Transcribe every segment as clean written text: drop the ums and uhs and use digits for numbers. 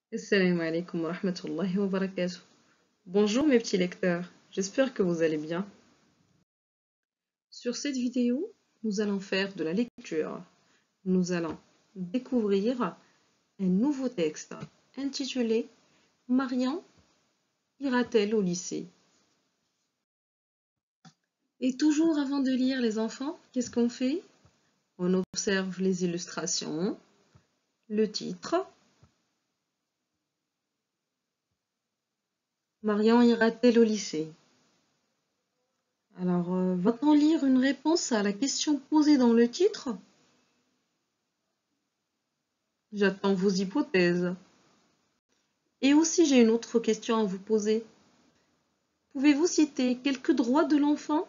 Assalamu alaikum wa rahmatullahi wa barakatuh. Bonjour mes petits lecteurs, j'espère que vous allez bien. Sur cette vidéo, nous allons faire de la lecture. Nous allons découvrir un nouveau texte intitulé Marian ira-t-elle au lycée? Et toujours avant de lire les enfants, qu'est-ce qu'on fait? On observe les illustrations, le titre. Marian ira-t-elle au lycée? Alors, va-t-on lire une réponse à la question posée dans le titre? J'attends vos hypothèses. Et aussi, j'ai une autre question à vous poser. Pouvez-vous citer quelques droits de l'enfant?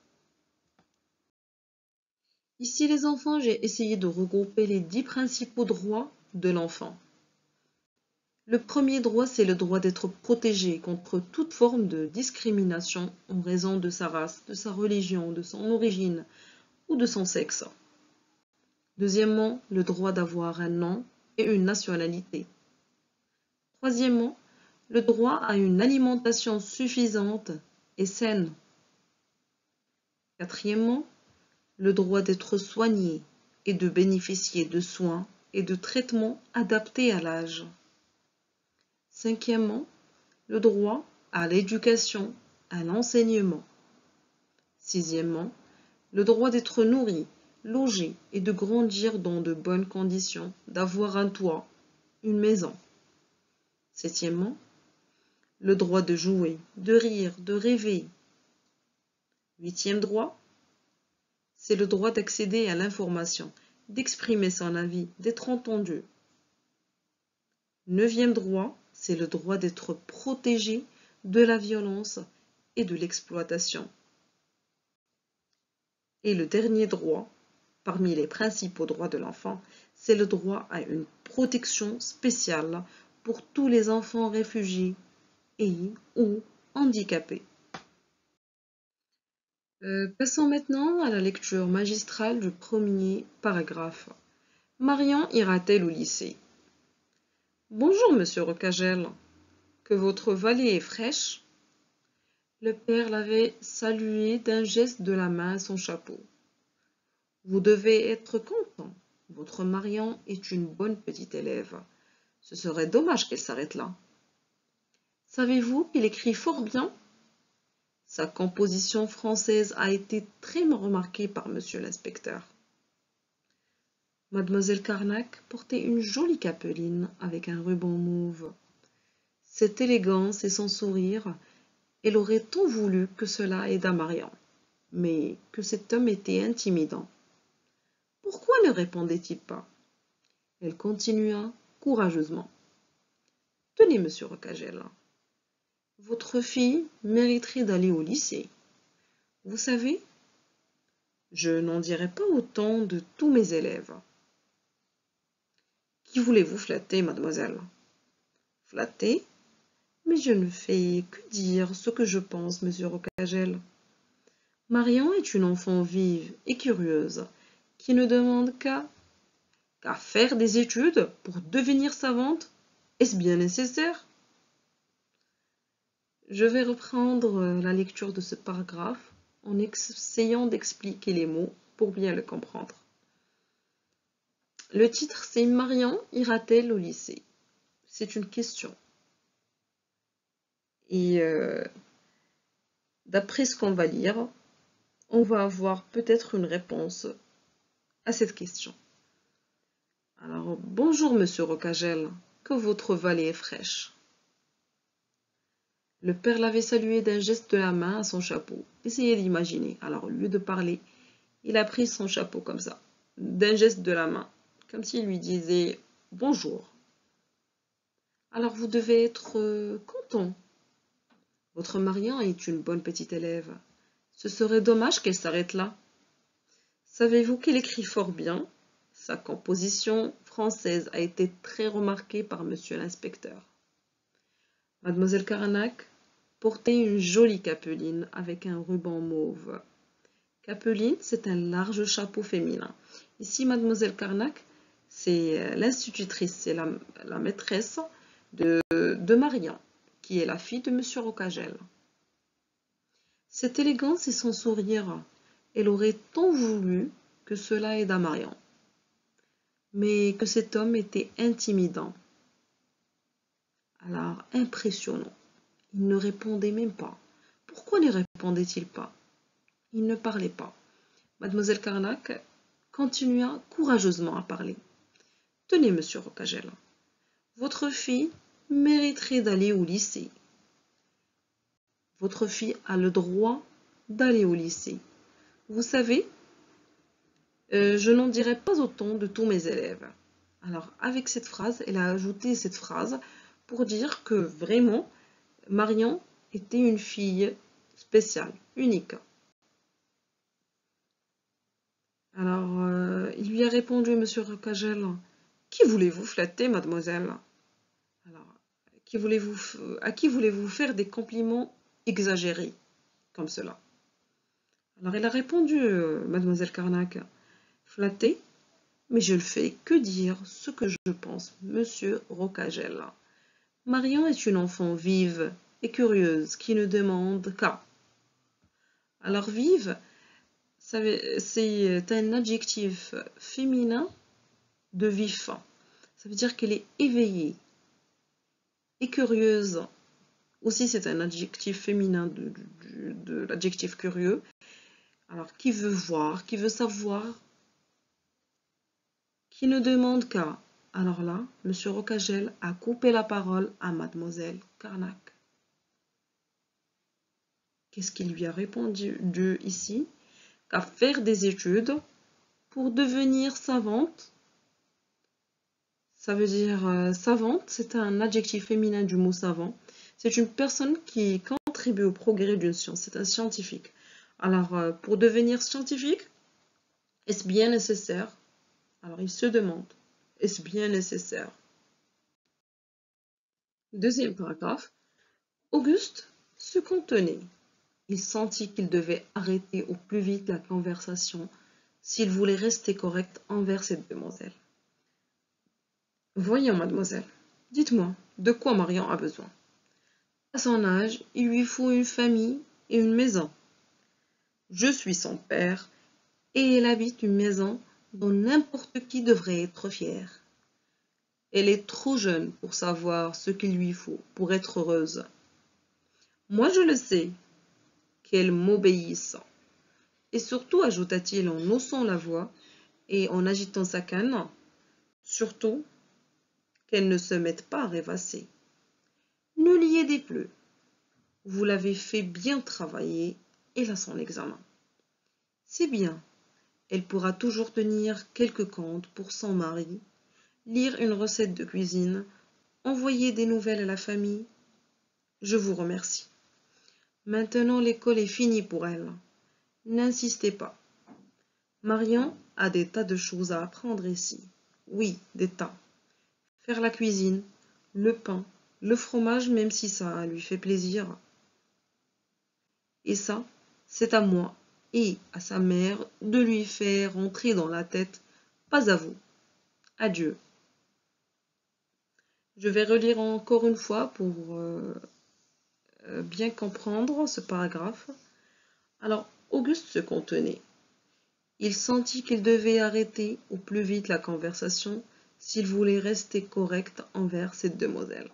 Ici, les enfants, j'ai essayé de regrouper les 10 principaux droits de l'enfant. Le premier droit, c'est le droit d'être protégé contre toute forme de discrimination en raison de sa race, de sa religion, de son origine ou de son sexe. Deuxièmement, le droit d'avoir un nom et une nationalité. Troisièmement, le droit à une alimentation suffisante et saine. Quatrièmement, le droit d'être soigné et de bénéficier de soins et de traitements adaptés à l'âge. Cinquièmement, le droit à l'éducation, à l'enseignement. Sixièmement, le droit d'être nourri, logé et de grandir dans de bonnes conditions, d'avoir un toit, une maison. Septièmement, le droit de jouer, de rire, de rêver. Huitième droit, c'est le droit d'accéder à l'information, d'exprimer son avis, d'être entendu. Neuvième droit, c'est le droit d'être protégé de la violence et de l'exploitation. Et le dernier droit, parmi les principaux droits de l'enfant, c'est le droit à une protection spéciale pour tous les enfants réfugiés et ou handicapés. Passons maintenant à la lecture magistrale du premier paragraphe. Marian ira-t-elle au lycée? Bonjour, monsieur Rocagel. Que votre vallée est fraîche? Le père l'avait salué d'un geste de la main à son chapeau. Vous devez être content. Votre Marian est une bonne petite élève. Ce serait dommage qu'elle s'arrête là. Savez-vous qu'il écrit fort bien? Sa composition française a été très remarquée par monsieur l'inspecteur. Mademoiselle Carnac portait une jolie capeline avec un ruban mauve. Cette élégance et son sourire, elle aurait tant voulu que cela aidât Marian, mais que cet homme était intimidant. Pourquoi ne répondait-il pas? Elle continua courageusement. Tenez, monsieur Rocagel, votre fille mériterait d'aller au lycée. Vous savez, je n'en dirai pas autant de tous mes élèves. Qui voulez-vous flatter, mademoiselle? Flatter? Mais je ne fais que dire ce que je pense, monsieur Rocagel. Marian est une enfant vive et curieuse, qui ne demande qu'à faire des études pour devenir savante. Est-ce bien nécessaire? Je vais reprendre la lecture de ce paragraphe en essayant d'expliquer les mots pour bien le comprendre. Le titre, c'est Marian ira-t-elle au lycée? C'est une question. Et d'après ce qu'on va lire, on va avoir peut-être une réponse à cette question. Alors, bonjour monsieur Rocagel, que votre vallée est fraîche. Le père l'avait salué d'un geste de la main à son chapeau. Essayez d'imaginer. Alors, au lieu de parler, il a pris son chapeau comme ça, d'un geste de la main, comme s'il lui disait « Bonjour ». Alors, vous devez être content. Votre Marian est une bonne petite élève. Ce serait dommage qu'elle s'arrête là. Savez-vous qu'elle écrit fort bien? Sa composition française a été très remarquée par monsieur l'inspecteur. Mademoiselle Carnac portait une jolie capeline avec un ruban mauve. Capeline, c'est un large chapeau féminin. Ici, mademoiselle Carnac, c'est l'institutrice, c'est la maîtresse de Marion, qui est la fille de M. Rocagel. Cette élégance et son sourire, elle aurait tant voulu que cela aidât Marion. Mais que cet homme était intimidant, alors impressionnant. Il ne répondait même pas. Pourquoi ne répondait-il pas? Il ne parlait pas. Mademoiselle Carnac continua courageusement à parler. Tenez, monsieur Rocagel, votre fille mériterait d'aller au lycée. Votre fille a le droit d'aller au lycée. Vous savez, je n'en dirai pas autant de tous mes élèves. Alors, avec cette phrase, elle a ajouté cette phrase pour dire que vraiment, Marion était une fille spéciale, unique. Alors, il lui a répondu, monsieur Rocagel, qui voulez-vous flatter, mademoiselle? Alors, à qui voulez-vous faire des compliments exagérés comme cela? Alors, elle a répondu, mademoiselle Carnac, flatter, mais je ne fais que dire ce que je pense, monsieur Rocagel. Marion est une enfant vive et curieuse qui ne demande qu'à. Alors, vive, c'est un adjectif féminin de vif. Ça veut dire qu'elle est éveillée. Et curieuse, aussi c'est un adjectif féminin de l'adjectif curieux. Alors, qui veut voir, qui veut savoir, qui ne demande qu'à. Alors là, M. Rocagel a coupé la parole à mademoiselle Carnac. Qu'est-ce qu'il lui a répondu ici? Qu'à faire des études pour devenir savante. Ça veut dire savante, c'est un adjectif féminin du mot savant. C'est une personne qui contribue au progrès d'une science, c'est un scientifique. Alors, pour devenir scientifique, est-ce bien nécessaire? Alors, il se demande, est-ce bien nécessaire? Deuxième paragraphe, Auguste se contenait. Il sentit qu'il devait arrêter au plus vite la conversation s'il voulait rester correct envers cette demoiselle. Voyons, mademoiselle, dites-moi, de quoi Marion a besoin? À son âge, il lui faut une famille et une maison. Je suis son père et elle habite une maison dont n'importe qui devrait être fier. Elle est trop jeune pour savoir ce qu'il lui faut pour être heureuse. Moi je le sais, qu'elle m'obéisse. Et surtout, ajouta-t-il en haussant la voix et en agitant sa canne, surtout qu'elle ne se mette pas à rêvasser. Ne l'y aidez plus. Vous l'avez fait bien travailler, elle a son examen. C'est bien, elle pourra toujours tenir quelques comptes pour son mari, lire une recette de cuisine, envoyer des nouvelles à la famille. Je vous remercie. Maintenant l'école est finie pour elle. N'insistez pas. Marion a des tas de choses à apprendre ici. Oui, des tas. Faire la cuisine, le pain, le fromage, même si ça lui fait plaisir. Et ça, c'est à moi et à sa mère de lui faire entrer dans la tête, pas à vous. Adieu. Je vais relire encore une fois pour bien comprendre ce paragraphe. Alors, Auguste se contenait. Il sentit qu'il devait arrêter au plus vite la conversation s'il voulait rester correct envers cette demoiselle.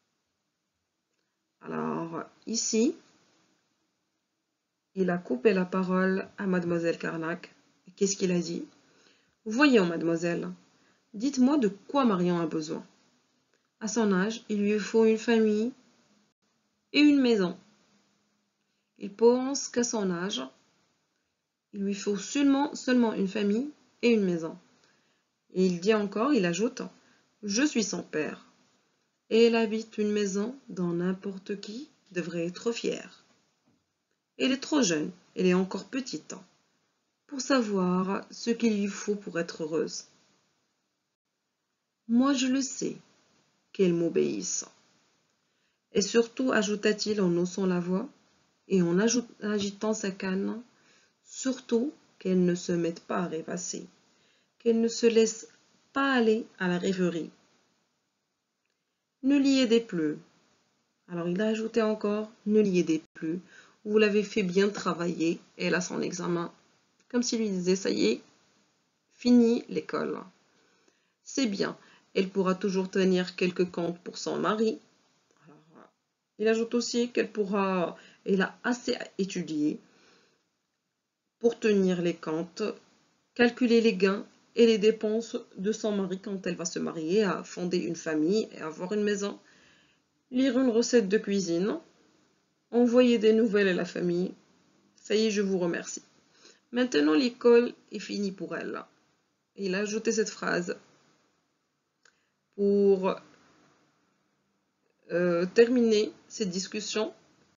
Alors, ici, il a coupé la parole à mademoiselle Carnac. Qu'est-ce qu'il a dit? Voyons, mademoiselle, dites-moi de quoi Marion a besoin. À son âge, il lui faut une famille et une maison. Il pense qu'à son âge, il lui faut seulement une famille et une maison. Et il dit encore, il ajoute, je suis son père. Et elle habite une maison dont n'importe qui devrait être fier. Elle est trop jeune, elle est encore petite, pour savoir ce qu'il lui faut pour être heureuse. Moi je le sais, qu'elle m'obéisse. Et surtout, ajouta-t-il en haussant la voix et en agitant sa canne, surtout qu'elle ne se mette pas à rêvasser, qu'elle ne se laisse pas aller à la rêverie. ne l'y aidez plus. Alors il a ajouté encore, ne l'y aidez plus. Vous l'avez fait bien travailler, et elle a son examen. Comme s'il lui disait, ça y est, fini l'école. C'est bien, elle pourra toujours tenir quelques comptes pour son mari. Alors, il ajoute aussi elle a assez étudié pour tenir les comptes, calculer les gains et les dépenses de son mari quand elle va se marier, à fonder une famille et avoir une maison, lire une recette de cuisine, envoyer des nouvelles à la famille. Ça y est, je vous remercie. Maintenant, l'école est finie pour elle. Il a ajouté cette phrase pour terminer cette discussion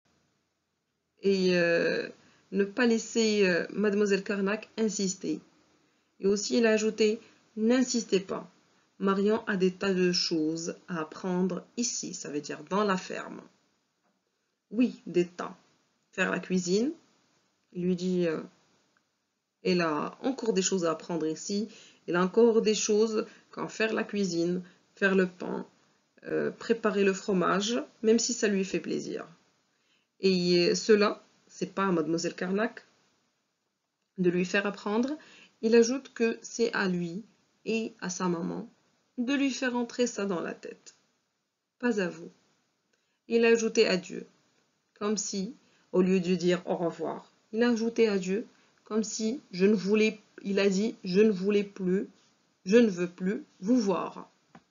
et ne pas laisser Mademoiselle Carnac insister. Et aussi, il a ajouté, n'insistez pas. Marion a des tas de choses à apprendre ici, ça veut dire dans la ferme. Oui, des tas. Faire la cuisine. Il lui dit, elle a encore des choses à apprendre ici. Elle a encore des choses comme faire la cuisine, faire le pain, préparer le fromage, même si ça lui fait plaisir. Et cela, c'est pas à Mademoiselle Carnac de lui faire apprendre. Il ajoute que c'est à lui et à sa maman de lui faire entrer ça dans la tête. Pas à vous. Il a ajouté adieu, comme si, au lieu de dire au revoir, il a ajouté adieu, comme si il a dit je ne voulais plus, je ne veux plus vous voir.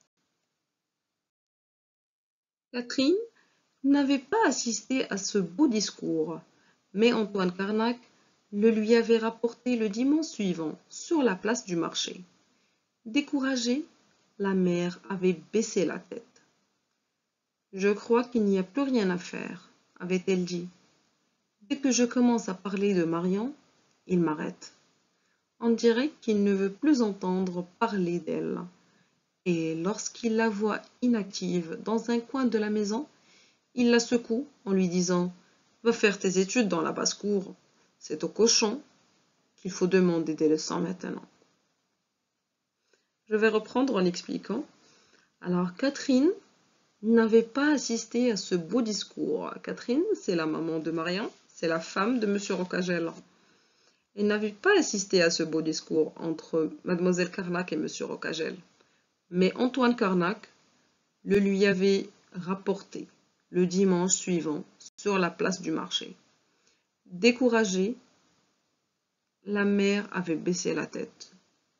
Catherine n'avait pas assisté à ce beau discours, mais Antoine Carnac le lui avait rapporté le dimanche suivant sur la place du marché. Découragée, la mère avait baissé la tête. Je crois qu'il n'y a plus rien à faire, avait-elle dit. Dès que je commence à parler de Marion, il m'arrête. On dirait qu'il ne veut plus entendre parler d'elle. Et lorsqu'il la voit inactive dans un coin de la maison, il la secoue en lui disant « Va faire tes études dans la basse-cour. C'est au cochon qu'il faut demander des leçons maintenant. » Je vais reprendre en expliquant. Alors, Catherine n'avait pas assisté à ce beau discours. Catherine, c'est la maman de Marion, c'est la femme de M. Rocagel. Elle n'avait pas assisté à ce beau discours entre Mademoiselle Carnac et M. Rocagel. Mais Antoine Carnac le lui avait rapporté le dimanche suivant sur la place du marché. Découragée, la mère avait baissé la tête.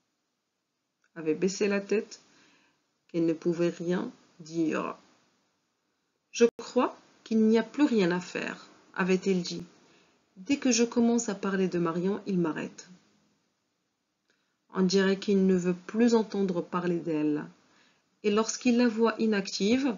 Qu'elle ne pouvait rien dire. Je crois qu'il n'y a plus rien à faire, avait-elle dit. Dès que je commence à parler de Marion, il m'arrête. On dirait qu'il ne veut plus entendre parler d'elle. Et lorsqu'il la voit inactive,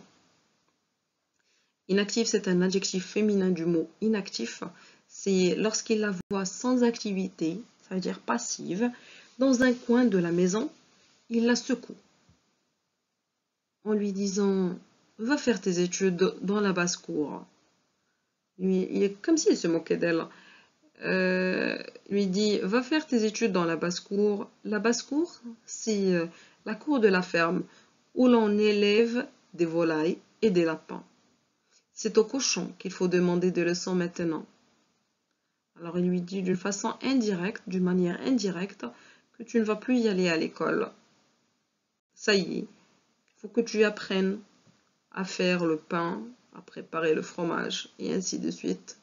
c'est un adjectif féminin du mot inactif, c'est lorsqu'il la voit sans activité, ça veut dire passive, dans un coin de la maison, il la secoue en lui disant « Va faire tes études dans la basse-cour ». Il est comme s'il se moquait d'elle. Lui dit « Va faire tes études dans la basse-cour ». La basse-cour, c'est la cour de la ferme où l'on élève des volailles et des lapins. C'est au cochon qu'il faut demander des leçons maintenant. Alors il lui dit d'une manière indirecte, que tu ne vas plus y aller à l'école. Ça y est, il faut que tu apprennes à faire le pain, à préparer le fromage, et ainsi de suite.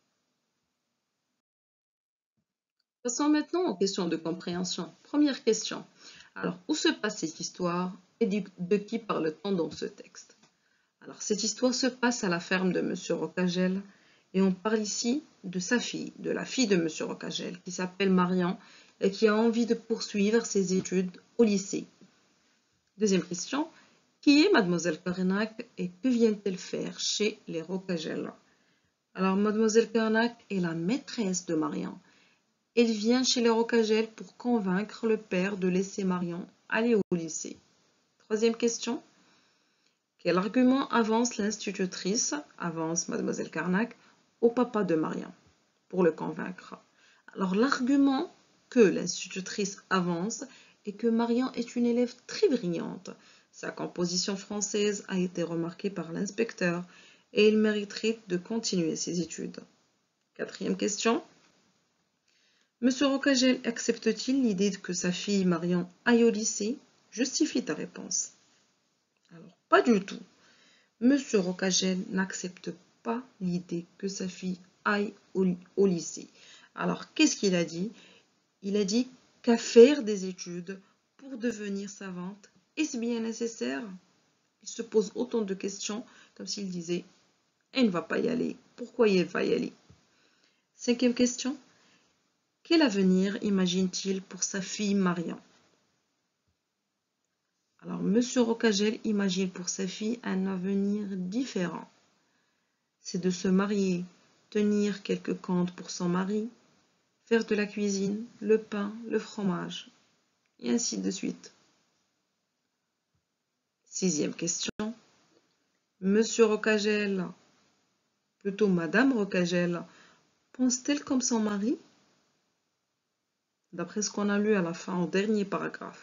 Passons maintenant aux questions de compréhension. Première question. Alors, où se passe cette histoire et de qui parle-t-on dans ce texte? Alors, cette histoire se passe à la ferme de M. Rocagel et on parle ici de sa fille, de la fille de M. Rocagel, qui s'appelle Marion et qui a envie de poursuivre ses études au lycée. Deuxième question. Qui est Mademoiselle Carnac et que vient-elle faire chez les Rocagel? Alors, Mademoiselle Carnac est la maîtresse de Marion. Elle vient chez les Rocagel pour convaincre le père de laisser Marion aller au lycée. Troisième question. Quel argument avance l'institutrice, avance Mademoiselle Carnac, au papa de Marion pour le convaincre? Alors, l'argument que l'institutrice avance est que Marion est une élève très brillante. Sa composition française a été remarquée par l'inspecteur et il mériterait de continuer ses études. Quatrième question. Monsieur Rocagel accepte-t-il l'idée que sa fille Marion aille au lycée? Justifie ta réponse. Alors, pas du tout. Monsieur Rocagel n'accepte pas l'idée que sa fille aille au lycée. Alors, qu'est-ce qu'il a dit? Il a dit qu'à faire des études pour devenir savante, est-ce bien nécessaire? Il se pose autant de questions comme s'il disait « Elle ne va pas y aller. Pourquoi elle va y aller ?» Cinquième question. Quel avenir imagine-t-il pour sa fille Marion? Alors, Monsieur Rocagel imagine pour sa fille un avenir différent. C'est de se marier, tenir quelques comptes pour son mari, faire de la cuisine, le pain, le fromage, et ainsi de suite. Sixième question. Monsieur Rocagel, plutôt Madame Rocagel, pense-t-elle comme son mari? D'après ce qu'on a lu à la fin, au dernier paragraphe.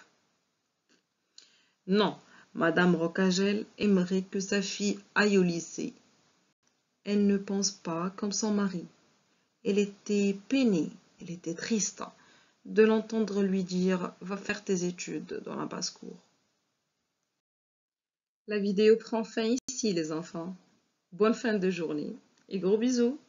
Non, Madame Rocagel aimerait que sa fille aille au lycée. Elle ne pense pas comme son mari. Elle était peinée, elle était triste de l'entendre lui dire « Va faire tes études dans la basse-cour ». La vidéo prend fin ici les enfants. Bonne fin de journée et gros bisous.